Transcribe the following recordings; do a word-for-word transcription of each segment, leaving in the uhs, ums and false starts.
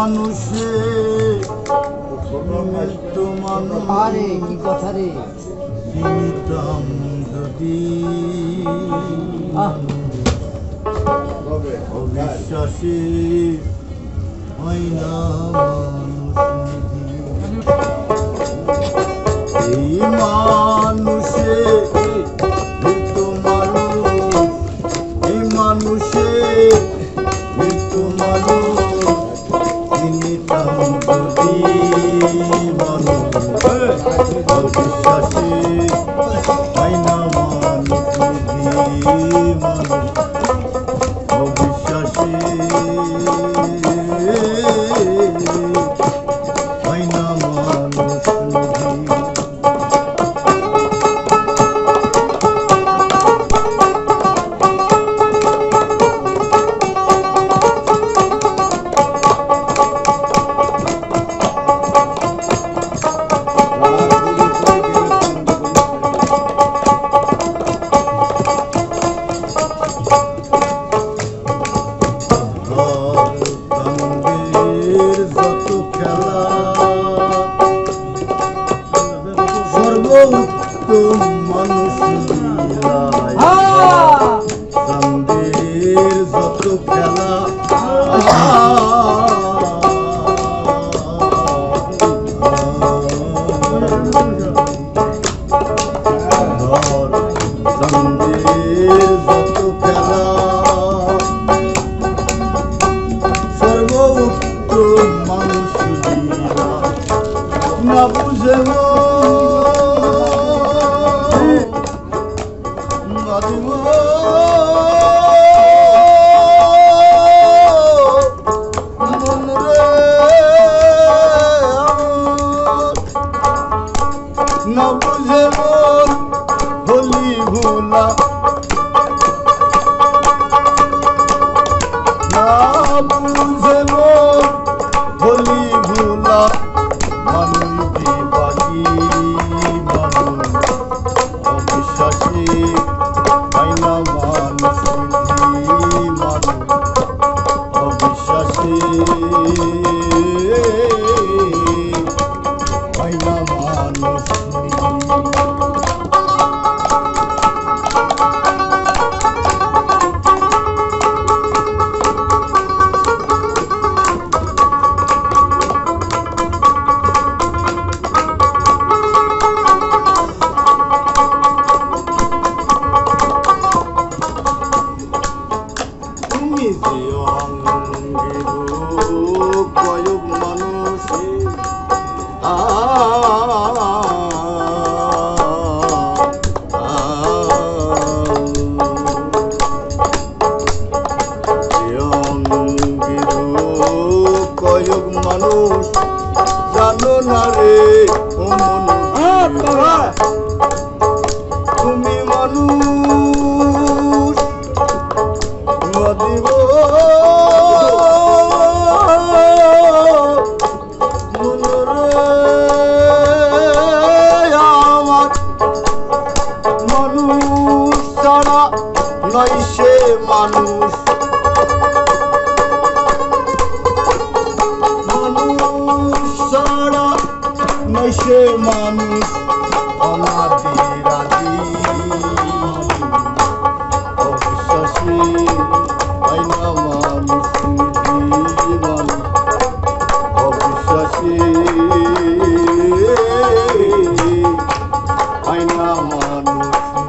মানুষে মৃত্যু মানুষ আরে কি কথা রে চিনিতাম যদি অবিশ্বাসী হয় না এই মানুষে মৃত্যু মানুষ এই মানুষে মৃত্যু মানুষ চিনিতাম যদি মানুষ অবিশ্বাসী হয় না মানুষ মানুষ অবিশ্বাসী হয় না মানুষ সর্বোত্তম মানুষ চাঁদের যত খেলা চাঁদের যত খেলা সর্বোত্তম মানুষ না বুঝে না বুঝে হলি ভোলা না বুঝে হলি ভোলা মানুষ বাকি মানুষ অবিশ্বাসী হয় না মানুষ মানুষ অবিশ্বাসী হয় না মানুষ তুমি যে অঙ্গের কয়ক মানুষ আ কয়ক মানুষ জানো না রে তুমি মানুষ দিব আমার মানুষ ছাড়া নয় সে মানুষ মানুষ ছাড়া নয় সে মানুষ অনাদি রাজি অবিশ্বাসী হয় না মানুষ মানুষ অবিশ্বাসী হয় না মানুষ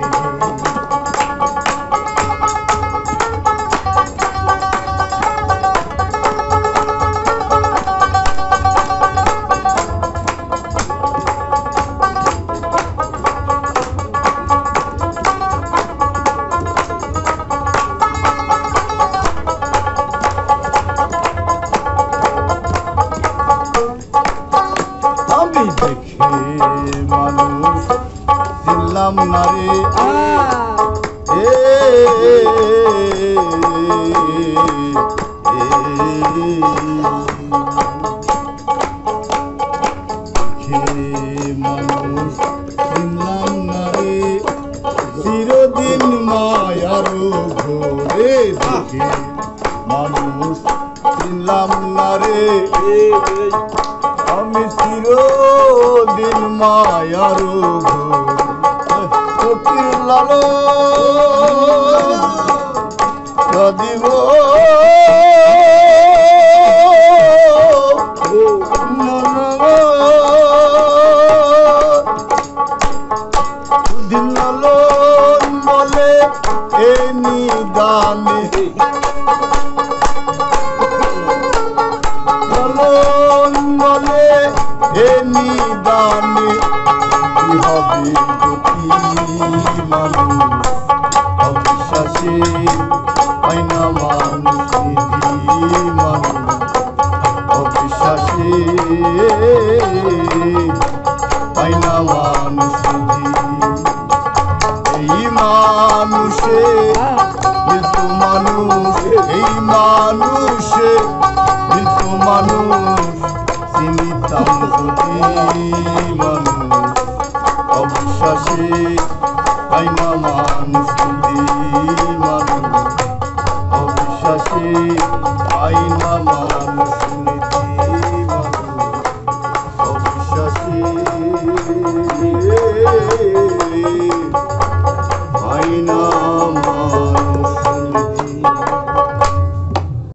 আমি দেখে মানুষ ছিলাম না রে এ মানুষ ছিলাম না রে চিরদিন মায়ার ঘরে দেখে মানুষ চিনলাম না রে আমি চিরদিন মায়ার ফকির লালন দিব দিন লালন বলে এ নিদানে লালন বলে এ নিদানে কি হবে গতি মানুষ অবিশ্বাসে আইনা মানুষ মানুষ অবিশ্বাসে আইনা মানুষ এই মানুষে মৃত্যু মানুষ এই মানুষে মৃত্যু মানুষ চিনিতাম যদি মানুষ অবিশ্বাসে আইনা